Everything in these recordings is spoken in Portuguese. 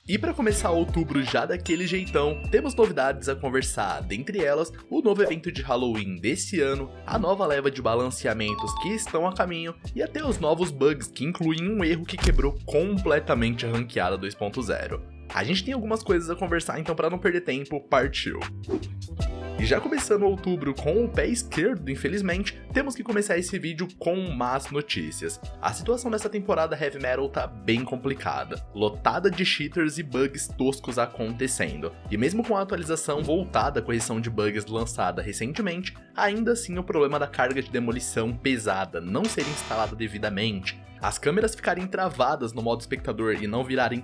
E para começar outubro já daquele jeitão, temos novidades a conversar, dentre elas, o novo evento de Halloween desse ano, a nova leva de balanceamentos que estão a caminho e até os novos bugs que incluem um erro que quebrou completamente a ranqueada 2.0. A gente tem algumas coisas a conversar, então para não perder tempo, partiu! E já começando outubro com o pé esquerdo, infelizmente, temos que começar esse vídeo com más notícias. A situação dessa temporada Heavy Metal tá bem complicada, lotada de cheaters e bugs toscos acontecendo. E mesmo com a atualização voltada à correção de bugs lançada recentemente, ainda assim o problema da carga de demolição pesada não ser instalada devidamente, as câmeras ficarem travadas no modo espectador e não virarem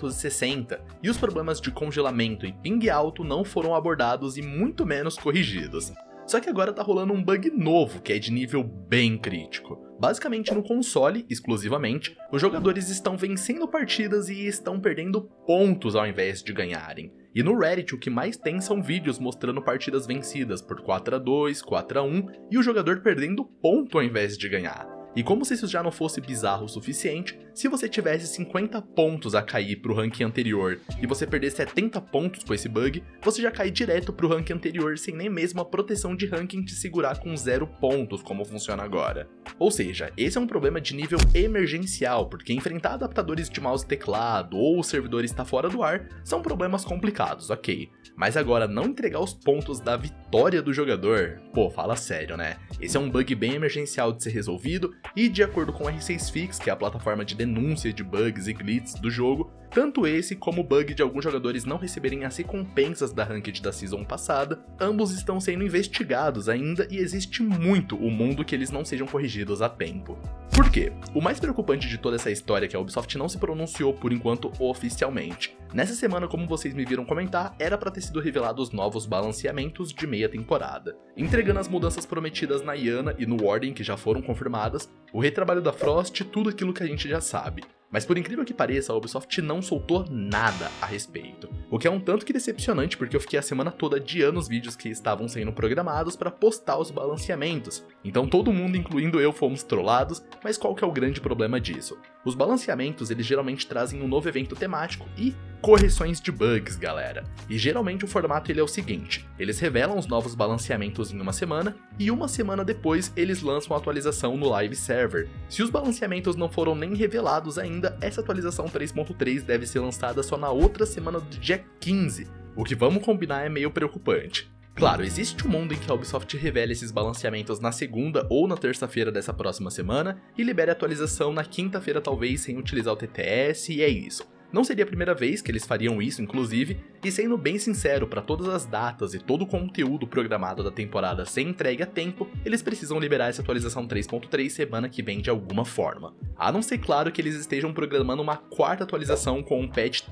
360, e os problemas de congelamento e ping alto não foram abordados e muito menos corrigidos. Só que agora tá rolando um bug novo que é de nível bem crítico. Basicamente no console, exclusivamente, os jogadores estão vencendo partidas e estão perdendo pontos ao invés de ganharem. E no Reddit o que mais tem são vídeos mostrando partidas vencidas por 4-2, 4-1 e o jogador perdendo ponto ao invés de ganhar. E como se isso já não fosse bizarro o suficiente, se você tivesse 50 pontos a cair pro ranking anterior e você perder 70 pontos com esse bug, você já cai direto pro ranking anterior sem nem mesmo a proteção de ranking te segurar com 0 pontos, como funciona agora. Ou seja, esse é um problema de nível emergencial, porque enfrentar adaptadores de mouse e teclado ou o servidor está fora do ar são problemas complicados, ok. Mas agora não entregar os pontos da vitória do jogador, pô, fala sério, né? Esse é um bug bem emergencial de ser resolvido e de acordo com o R6Fix, que é a plataforma de denúncia de bugs e glitches do jogo, tanto esse como o bug de alguns jogadores não receberem as recompensas da Ranked da Season passada, ambos estão sendo investigados ainda e existe muito o mundo que eles não sejam corrigidos a tempo. Por quê? O mais preocupante de toda essa história é que a Ubisoft não se pronunciou por enquanto oficialmente. Nessa semana, como vocês me viram comentar, era para ter sido revelado os novos balanceamentos de meia temporada, entregando as mudanças prometidas na Iana e no Warden que já foram confirmadas, o retrabalho da Frost, tudo aquilo que a gente já sabe. Mas por incrível que pareça, a Ubisoft não soltou nada a respeito. O que é um tanto que decepcionante, porque eu fiquei a semana toda adiando os vídeos que estavam sendo programados para postar os balanceamentos. Então todo mundo, incluindo eu, fomos trollados, mas qual que é o grande problema disso? Os balanceamentos, eles geralmente trazem um novo evento temático e correções de bugs, galera. E geralmente o formato ele é o seguinte, eles revelam os novos balanceamentos em uma semana, e uma semana depois eles lançam a atualização no live server. Se os balanceamentos não foram nem revelados ainda, essa atualização 3.3 deve ser lançada só na outra semana do dia 15, o que vamos combinar é meio preocupante. Claro, existe um mundo em que a Ubisoft revela esses balanceamentos na segunda ou na terça-feira dessa próxima semana e libere a atualização na quinta-feira talvez sem utilizar o TTS e é isso. Não seria a primeira vez que eles fariam isso, inclusive, e sendo bem sincero, para todas as datas e todo o conteúdo programado da temporada ser entregue a tempo, eles precisam liberar essa atualização 3.3 semana que vem de alguma forma. A não ser, claro, que eles estejam programando uma quarta atualização com um patch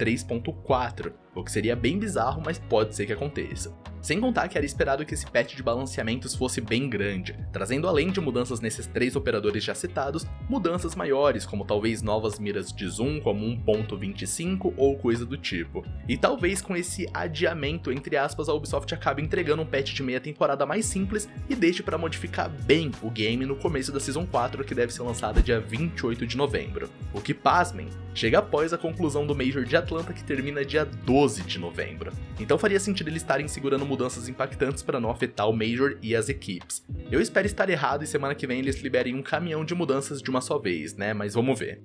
3.4, o que seria bem bizarro, mas pode ser que aconteça. Sem contar que era esperado que esse patch de balanceamentos fosse bem grande, trazendo além de mudanças nesses 3 operadores já citados, mudanças maiores, como talvez novas miras de zoom como 1.25 ou coisa do tipo. E talvez com esse adiamento, entre aspas, a Ubisoft acabe entregando um patch de meia temporada mais simples e deixe para modificar bem o game no começo da Season 4, que deve ser lançada dia 28 de novembro. O que, pasmem, chega após a conclusão do Major de Atlanta, que termina dia 12 de novembro. Então faria sentido eles estarem segurando mudanças impactantes para não afetar o Major e as equipes. Eu espero estar errado e semana que vem eles liberem um caminhão de mudanças de uma só vez, né? Mas vamos ver.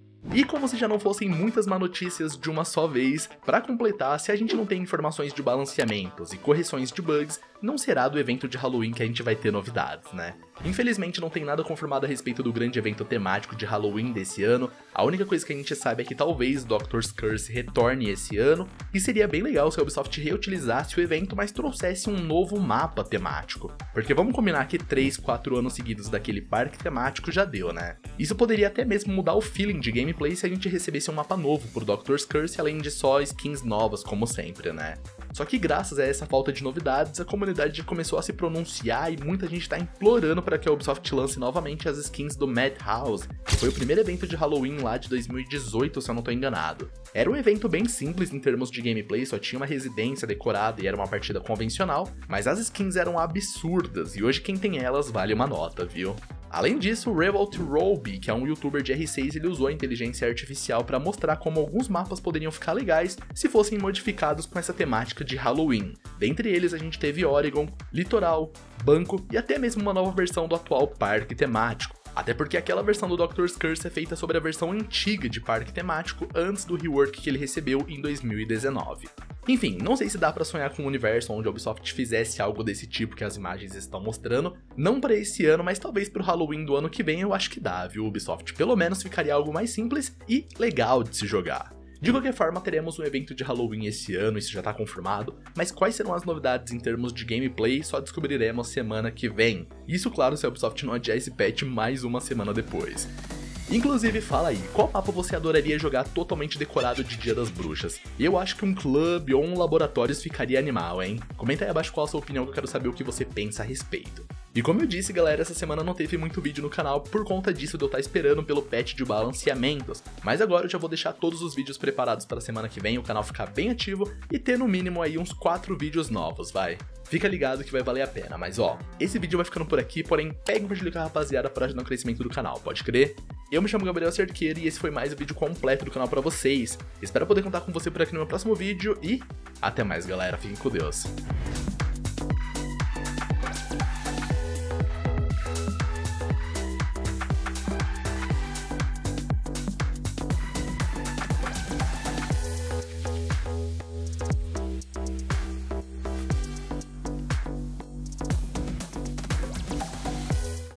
E como se já não fossem muitas má notícias de uma só vez, para completar, se a gente não tem informações de balanceamentos e correções de bugs, não será do evento de Halloween que a gente vai ter novidades, né? Infelizmente não tem nada confirmado a respeito do grande evento temático de Halloween desse ano, a única coisa que a gente sabe é que talvez Doctor's Curse retorne esse ano, e seria bem legal se a Ubisoft reutilizasse o evento, mas trouxesse um novo mapa temático. Porque vamos combinar que 3, 4 anos seguidos daquele parque temático já deu, né? Isso poderia até mesmo mudar o feeling de gameplay se a gente recebesse um mapa novo pro Doctor's Curse, além de só skins novas como sempre, né? Só que graças a essa falta de novidades, a comunidade já começou a se pronunciar e muita gente tá implorando para que a Ubisoft lance novamente as skins do Madhouse, que foi o primeiro evento de Halloween lá de 2018, se eu não tô enganado. Era um evento bem simples em termos de gameplay, só tinha uma residência decorada e era uma partida convencional, mas as skins eram absurdas e hoje quem tem elas vale uma nota, viu? Além disso, o Revolt Roby, que é um youtuber de R6, ele usou a inteligência artificial para mostrar como alguns mapas poderiam ficar legais se fossem modificados com essa temática de Halloween. Dentre eles a gente teve Oregon, Litoral, Banco e até mesmo uma nova versão do atual parque temático. Até porque aquela versão do Doctor's Curse é feita sobre a versão antiga de parque temático antes do rework que ele recebeu em 2019. Enfim, não sei se dá pra sonhar com um universo onde a Ubisoft fizesse algo desse tipo que as imagens estão mostrando, não pra esse ano, mas talvez pro Halloween do ano que vem eu acho que dá, viu, Ubisoft? Pelo menos ficaria algo mais simples e legal de se jogar. De qualquer forma, teremos um evento de Halloween esse ano, isso já tá confirmado, mas quais serão as novidades em termos de gameplay só descobriremos semana que vem. Isso, claro, se a Ubisoft não adiar esse patch mais uma semana depois. Inclusive, fala aí, qual mapa você adoraria jogar totalmente decorado de Dia das Bruxas? Eu acho que um clube ou um laboratórios ficaria animal, hein? Comenta aí abaixo qual a sua opinião que eu quero saber o que você pensa a respeito. E como eu disse, galera, essa semana não teve muito vídeo no canal por conta disso de eu estar esperando pelo patch de balanceamentos, mas agora eu já vou deixar todos os vídeos preparados para a semana que vem, o canal ficar bem ativo e ter no mínimo aí uns 4 vídeos novos, vai. Fica ligado que vai valer a pena, mas ó, esse vídeo vai ficando por aqui, porém pega e compartilha com a rapaziada para ajudar no crescimento do canal, pode crer? Eu me chamo Gabriel Cerqueira e esse foi mais um vídeo completo do canal pra vocês. Espero poder contar com você por aqui no meu próximo vídeo e até mais, galera, fiquem com Deus.